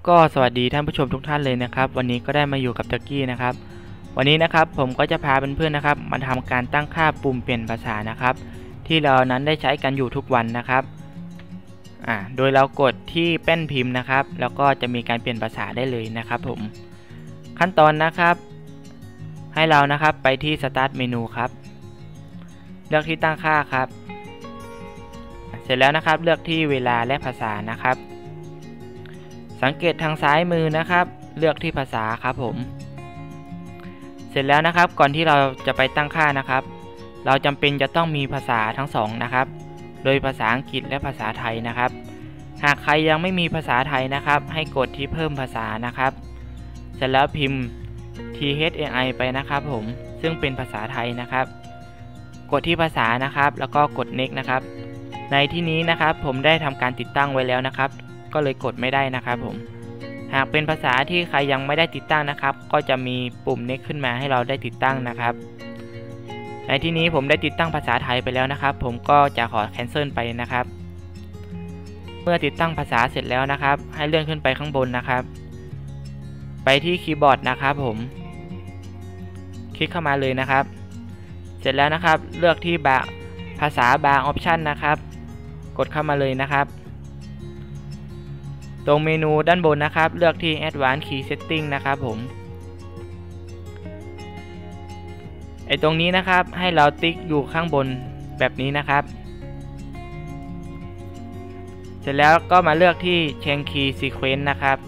ก็สวัสดีท่านผู้ชมทุกท่านเลยนะครับวันนี้ก็ได้มาอยู่กับจักกี้นะครับวันนี้นะครับผมก็จะพาเพื่อนๆนะครับมาทำการตั้งค่าปุ่มเปลี่ยนภาษานะครับที่เรานั้นได้ใช้กันอยู่ทุกวันนะครับโดยเรากดที่แป้นพิมพ์นะครับแล้วก็จะมีการเปลี่ยนภาษาได้เลยนะครับผมขั้นตอนนะครับให้เรานะครับไปที่ Start เมนูครับเลือกที่ตั้งค่าครับเสร็จแล้วนะครับเลือกที่เวลาและภาษานะครับสังเกตทางซ้ายมือนะครับเลือกที่ภาษาครับผมเสร็จแล้วนะครับก่อนที่เราจะไปตั้งค่านะครับเราจำเป็นจะต้องมีภาษาทั้งสองนะครับโดยภาษาอังกฤษและภาษาไทยนะครับหากใครยังไม่มีภาษาไทยนะครับให้กดที่เพิ่มภาษานะครับเสร็จแล้วพิมพ์ THAI ไปนะครับผมซึ่งเป็นภาษาไทยนะครับกดที่ภาษานะครับแล้วก็กด Next นะครับในที่นี้นะครับผมได้ทำการติดตั้งไว้แล้วนะครับก็เลยกดไม่ได้นะครับผมหากเป็นภาษาที่ใครยังไม่ได้ติดตั้งนะครับก็จะมีปุ่ม Next ขึ้นมาให้เราได้ติดตั้งนะครับในที่นี้ผมได้ติดตั้งภาษาไทยไปแล้วนะครับผมก็จะขอ Cancel ไปนะครับเมื่อติดตั้งภาษาเสร็จแล้วนะครับให้เลื่อนขึ้นไปข้างบนนะครับไปที่คีย์บอร์ดนะครับผมคลิกเข้ามาเลยนะครับเสร็จแล้วนะครับเลือกที่ภาษาบางออปชันนะครับกดเข้ามาเลยนะครับตรงเมนูด้านบนนะครับเลือกที่ Advanced Key Setting นะครับผมตรงนี้นะครับให้เราติ๊กอยู่ข้างบนแบบนี้นะครับเสร็จแล้วก็มาเลือกที่ Change Key Sequence นะครับ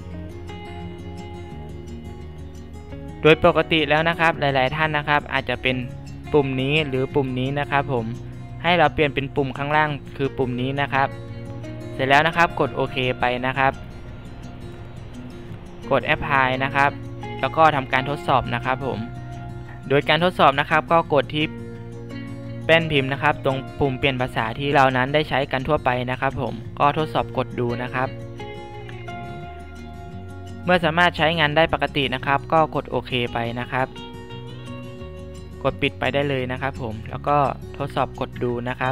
โดยปกติแล้วนะครับหลายๆท่านนะครับอาจจะเป็นปุ่มนี้หรือปุ่มนี้นะครับผมให้เราเปลี่ยนเป็นปุ่มข้างล่างคือปุ่มนี้นะครับเสร็จแล้วนะครับกดโอเคไปนะครับกด Apply นะครับแล้วก็ทำการทดสอบนะครับผมโดยการทดสอบนะครับก็กดที่แป้นพิมพ์นะครับตรงปุ่มเปลี่ยนภาษาที่เรานั้นได้ใช้กันทั่วไปนะครับผมก็ทดสอบกดดูนะครับเมื่อสามารถใช้งานได้ปกตินะครับก็กดโอเคไปนะครับกดปิดไปได้เลยนะครับผมแล้วก็ทดสอบกดดูนะครับ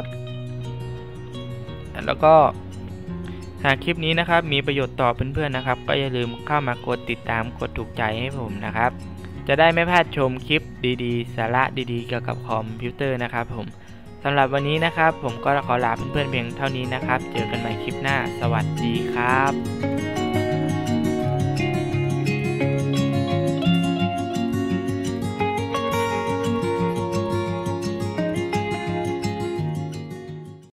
แล้วก็หากคลิปนี้นะครับมีประโยชน์ต่อเพื่อนๆนะครับก็อย่าลืมเข้ามากดติดตามกดถูกใจให้ผมนะครับจะได้ไม่พลาดชมคลิปดีๆสาระดีๆเกี่ยวกับคอมพิวเตอร์นะครับผมสำหรับวันนี้นะครับผมก็ขอลาเพื่อนๆเพียงเท่านี้นะครับเจอกันใหม่คลิปหน้าสวัสดีครับ